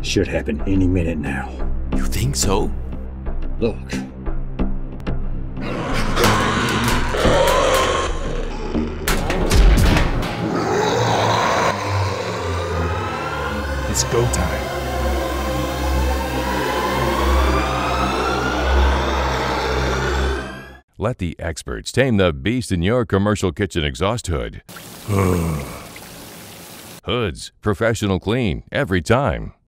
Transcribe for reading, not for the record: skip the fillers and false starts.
Should happen any minute now. You think so? Look. It's go time. Let the experts tame the beast in your commercial kitchen exhaust hood. HOODZ, professional clean every time.